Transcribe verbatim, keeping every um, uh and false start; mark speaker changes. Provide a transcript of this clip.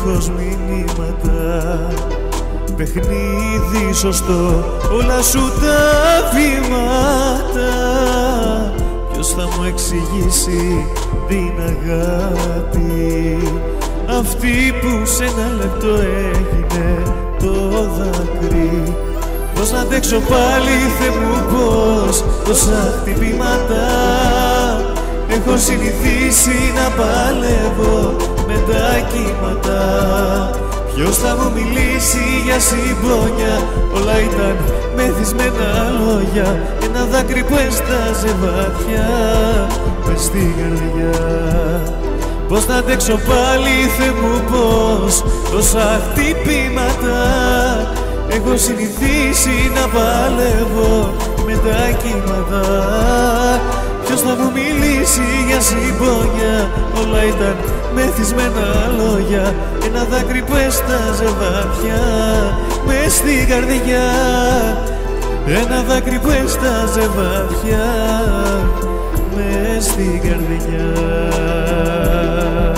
Speaker 1: δίχως μηνύματα. Παιχνίδι σωστό, όλα σου τα βήματα. Ποιος θα μου εξηγήσει την αγάπη, αυτή που σε ένα λεπτό έγινε το δάκρυ. Πώς να αντέξω πάλι, Θεέ μου, πώς, τόσα χτυπήματα. Έχω συνηθίσει να παλεύω με τα κύματα. Ποιος θα μου μιλήσει για συμπόνια, όλα ήταν μεθυσμένα λόγια. Ένα δάκρυ που έσταζε βαθιά μες στην καρδιά. Πώς θα αντέξω πάλι, Θεέ μου, πώς, τόσα χτυπήματα. Έχω συνηθίσει να παλεύω με τα κύματα. Ποιος θα μου μιλήσει για συμπόνια, όλα ήταν μεθυσμένα λόγια. Ένα δάκρυ που έσταζε βαθιά μες στην καρδιά. Ένα δάκρυ που έσταζε βαθιά μες στην καρδιά.